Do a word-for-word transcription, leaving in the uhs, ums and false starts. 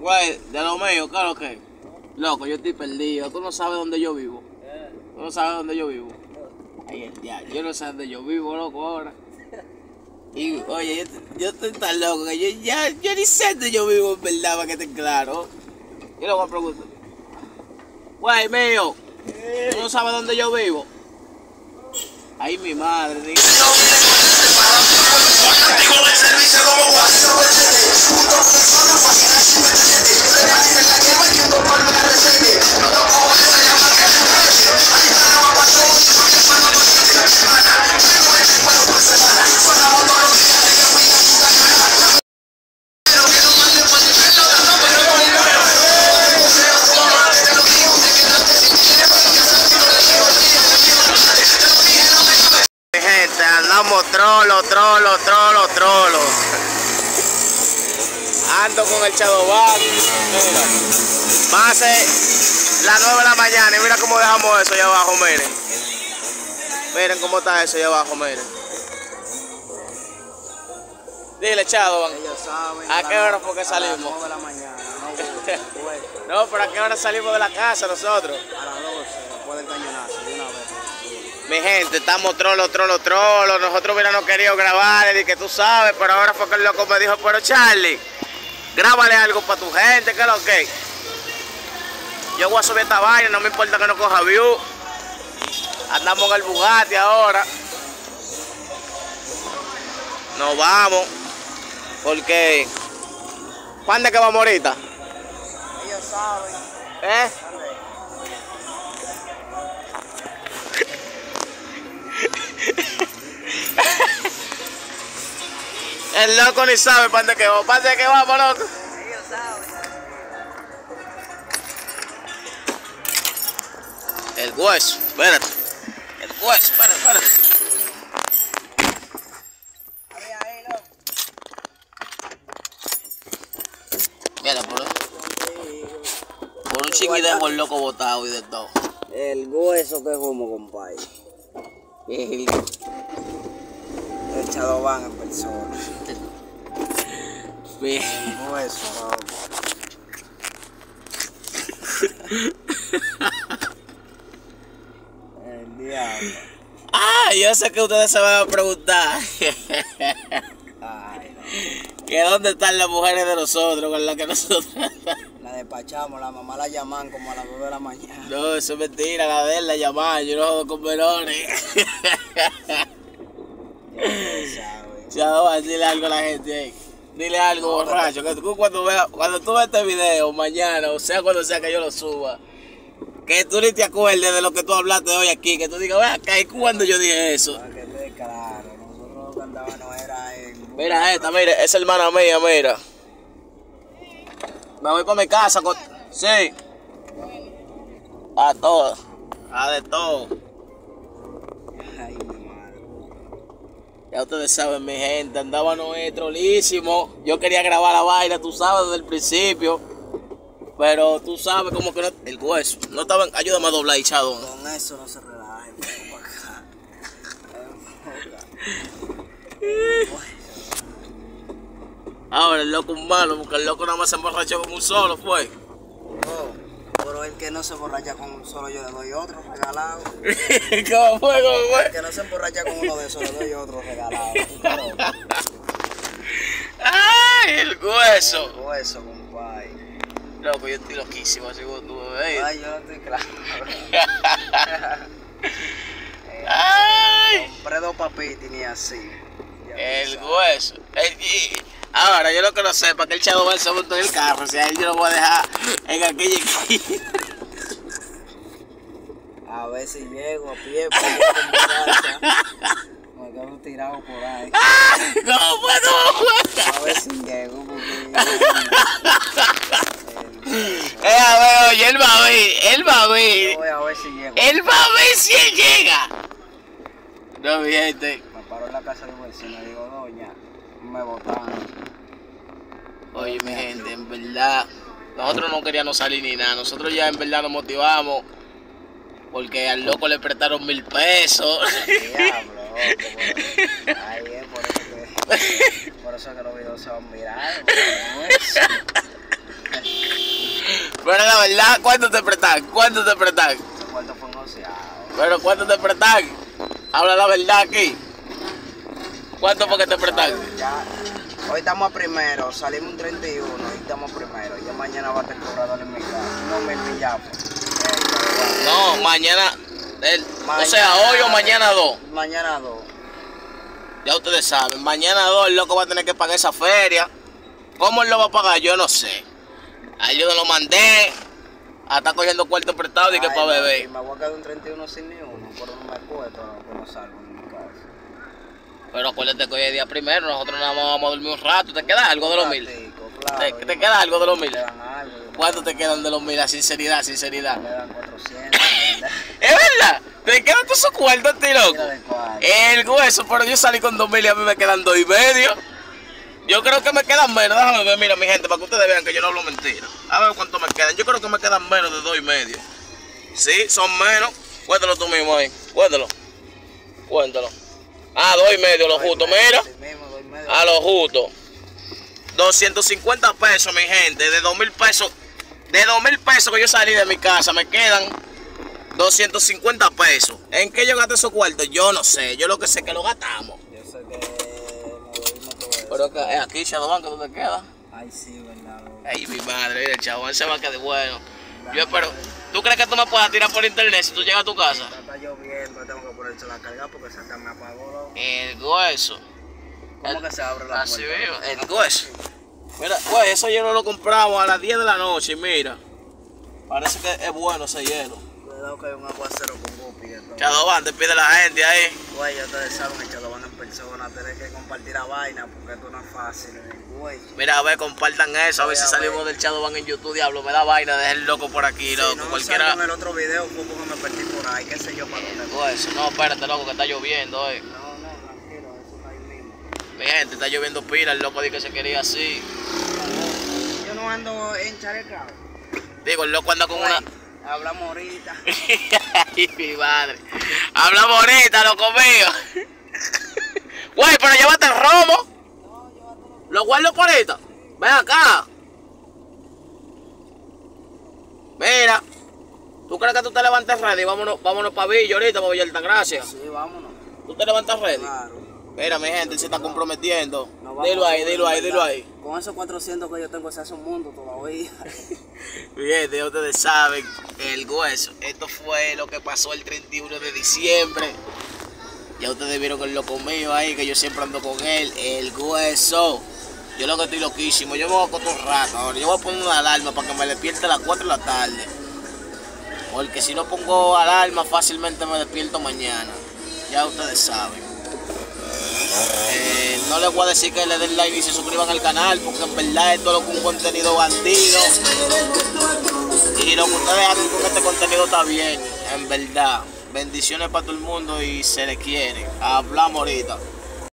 Güey, de lo mío, claro que. Loco, yo estoy perdido. Tú no sabes dónde yo vivo. Tú no sabes dónde yo vivo. Ay, el diablo. Yo no sé dónde yo vivo, loco, ahora. Y, oye, yo, yo estoy tan loco que yo ya yo ni sé dónde yo vivo, en verdad, para que esté claro. Y luego me pregunto. Güey, mío, ¿tú no sabes dónde yo vivo? Ay, mi madre, digo. Andamos trolo, trolo, trolo, trolo. Ando con el Chadobán. Mira, pase las nueve de la mañana y mira cómo dejamos eso allá abajo, miren. Miren cómo está eso allá abajo, miren. Dile, Chadobán. Ellos saben. ¿A qué hora fue que salimos? A las nueve de la mañana. No, no, pero ¿a qué hora salimos de la casa nosotros? A las doce, después del cañonazo, de una vez. Mi gente, estamos trolo, trolo, trolo. Nosotros hubiéramos querido grabar, y que tú sabes, pero ahora fue que el loco me dijo, pero Charlie, grábale algo para tu gente, que lo que. Yo voy a subir esta vaina, no me importa que no coja view. Andamos en el Bugatti ahora. Nos vamos. Porque. ¿Cuándo es que vamos ahorita? Ellos saben. ¿Eh? El loco ni sabe para dónde que vamos, para dónde que vamos, loco. Ellos saben. El hueso, espérate. El hueso, espérate, espérate. Ahí, loco. Mira, por, por un chiquidejo el loco botado y de todo. El hueso que como, compadre. El... El Chadobán en persona. Bien. El hueso, loco. El diablo. Ah, yo sé que ustedes se van a preguntar. Ay, no. ¿Que dónde están las mujeres de nosotros con las que nosotros? La despachamos, la mamá la llaman como a las nueve de la mañana. No, eso es mentira, la de él la llamaban, yo no jodo con menores. Chao, dile algo a la gente ahí. Dile algo, no, borracho, que tú cuando veas, cuando tú veas este video mañana, o sea cuando sea que yo lo suba, que tú ni te acuerdes de lo que tú hablaste hoy aquí, que tú digas, ve acá, ¿y cuándo yo dije eso? Para que esté claro, nosotros lo que andábamos era en... Mira esta, mira, esa hermana mía, mira. Me voy para mi casa con... Sí. A todo. A de todo. Ay, mi madre. Ya ustedes saben, mi gente, andábamos trolísimo. Yo quería grabar la vaina, tú sabes, desde el principio. Pero tú sabes como que no... El hueso. No estaban... Ayúdame a doblar, Chado. Con eso no se relaje, por acá. Ahora el loco es malo, porque el loco nada más se emborrachó con un solo, fue. Oh, pero el que no se emborracha con un solo, yo le doy otro regalado. ¿Cómo fue? ¿Cómo fue? El que no se emborracha con uno de esos, le doy otro regalado. ¡Ay, el hueso! El hueso, compadre. Loco, yo estoy loquísimo, así como tú ves. Ay, yo no estoy claro. ¡Ay! Compré dos papitas ni así. El hueso. El... Ahora, yo lo que no sé, para que el Chavo va a se montó en el carro, o sea, él yo lo voy a dejar en aquella esquina. A ver si llego a pie, porque yo con muchacha me quedo tirado por ahí. ¿Cómo fue? ¿Cómo fue? A ver si llego, porque... Eh, a ver, oye, él va a ver, él va a ver. Yo voy a ver si llego. Él va a ver si él llega. No, mi gente. Me paro en la casa de un vecino y digo, doña, me botaron. Oye, mi gente, en verdad, nosotros no queríamos salir ni nada. Nosotros ya en verdad nos motivamos porque al loco le prestaron mil pesos. Diablo, loco, por ahí es por eso que, por eso que los videos se van virales. Pero la verdad, ¿cuánto te prestan? ¿Cuánto te prestan? Ese cuarto fue negociado. Pero ¿cuánto te prestan? Habla la verdad aquí. ¿Cuánto fue que te prestan? Ya, hoy estamos a primero, salimos un treinta y uno, hoy estamos a primero. Ya mañana va a estar cobrador en mi casa. No me enviamos. No, mañana, el, Mañana- o sea, hoy o mañana dos. Mañana dos. Ya ustedes saben, mañana dos el loco va a tener que pagar esa feria. ¿Cómo él lo va a pagar? Yo no sé. A yo no lo mandé. A estar cogiendo cuarto prestado y que Ay, para no, beber. y me voy a quedar un treinta y uno sin ni uno, pero no me acuerdo que no salgo en mi casa. Pero acuérdate que hoy es día primero, nosotros nada más vamos a dormir un rato. ¿Te queda algo de los mil? Ratico, claro, ¿Te, y te queda algo de los me mil? dan algo, y ¿Cuánto te quedan de los mil? A sinceridad, sinceridad. me dan cuatrocientos, ¿verdad? ¿Es verdad? ¿Te quedan todos esos cuartos, tío, loco? Mira de cuál. El hueso, pero yo salí con dos mil y a mí me quedan dos y medio. Yo creo que me quedan menos. Déjame ver, mira, mi gente, para que ustedes vean que yo no hablo mentira. A ver cuánto me quedan. Yo creo que me quedan menos de dos y medio. Sí, son menos. Cuéntalo tú mismo ahí. Cuéntalo. Cuéntalo. Ah, dos y medio, lo justo. Mira, Así mismo, doy medio. a lo justo. doscientos cincuenta pesos, mi gente. De dos mil pesos. De dos mil pesos que yo salí de mi casa, me quedan doscientos cincuenta pesos. ¿En qué yo gasté esos cuartos? Yo no sé. Yo lo que sé es que lo gastamos. Yo sé que nos bebimos todo eso. Pero que es aquí, Shadowban, que tú te quedas. Ay, sí, verdad. loco. Ay, mi madre, mira, el chabón se va a quedar bueno. Yo espero. ¿Tú crees que tú me puedas tirar por internet si tú llegas a tu casa? Está, está lloviendo, tengo que ponerse la carga porque Santa me apagó. loco. El hueso. ¿Cómo que se abre la Así puerta? mismo, el hueso. Mira, pues eso hielo lo compramos a las diez de la noche, mira. Parece que es bueno ese hielo. Cuidado que hay un aguacero con gupi y todo. Shadowban, te pide la gente ahí. Güey, ya ustedes saben que Chadowban en persona, tienen que compartir la vaina porque esto no es fácil, eh, güey. Mira, a ver, compartan eso, a ver si Voy a salimos ver. del Shadowban en YouTube, diablo. Me da vaina de el loco por aquí, Si loco. no Cualquiera. salgo en el otro video fue porque me perdí por ahí, qué sé yo para dónde voy. Hueso, no, espérate, loco, que está lloviendo, eh. No, no, tranquilo, eso está ahí mismo. Mi gente, está lloviendo pila, el loco dijo que se quería así. Yo no ando en chalecao. Digo, el loco anda con una. Hablamos ahorita. Ay, mi madre. Hablamos ahorita, loco mío. Güey, pero llévate el romo. Lo guardo por ahorita. Ven acá. Mira. ¿Tú crees que tú te levantas ready? Vámonos, vámonos para Villa ahorita, para Villa Altagracia. Sí, vámonos. ¿Tú te levantas ready? Claro. Mira, mi gente, él se está comprometiendo. Nos vamos Dilo ahí, a- dilo ahí, dilo ahí. Con esos cuatrocientos que yo tengo se hace un mundo todavía. Bien, ya ustedes saben, el hueso. Esto fue lo que pasó el treinta y uno de diciembre. Ya ustedes vieron el loco mío ahí, que yo siempre ando con él. El hueso. Yo lo que estoy loquísimo. Yo me voy a acostar un rato ahora. Yo voy a poner una alarma para que me despierte a las cuatro de la tarde. Porque si no pongo alarma, fácilmente me despierto mañana. Ya ustedes saben. Eh, no les voy a decir que le den like y se suscriban al canal, porque en verdad esto es un contenido bandido. Y lo que ustedes hacen con este contenido está bien, en verdad. Bendiciones para todo el mundo y se les quiere. Hablamos ahorita.